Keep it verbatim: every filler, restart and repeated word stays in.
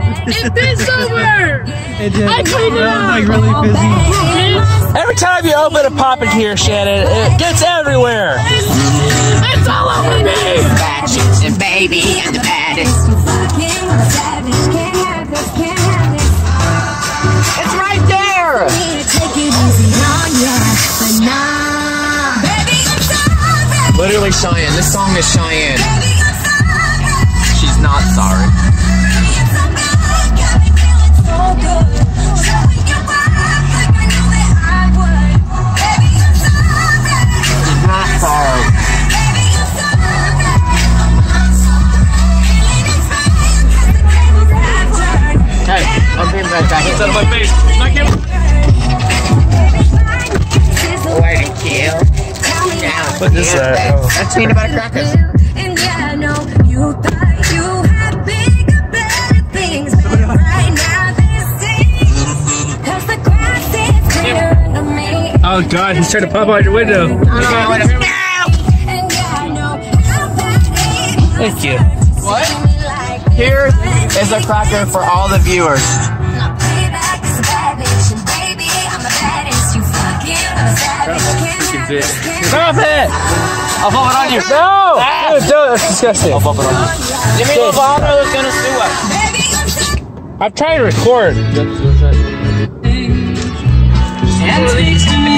It fits over! It did. I cleaned it That was up! like really fizzy. Every time you open a pop in here, Shannon, it gets everywhere. It's all over me! Batches and baby and the baddest. It's right there! Literally Cheyenne. This song is Cheyenne. She's not sorry. She's not sorry. Hey, I'm being right back. It's out of my face. Not kidding. Where to kill? Down. What is that? Oh. That's peanut butter crackers. And yeah, I know you thought you had bigger, better things, but right now this seems, 'cause the grass is clearer to me. Oh God, he's trying to pop out your window. I don't know what to And yeah, I know how that is. Thank you. What? Here is a cracker for all the viewers. Now playback is a bad bitch, and baby, I'm the baddest. You fucking a savage, can't have this, can't Stop it! I'll pop it on you. No! Dude, dude, that's disgusting. I'll pop it on you. Jimmy Lovato is gonna sue us. I'm trying to record. And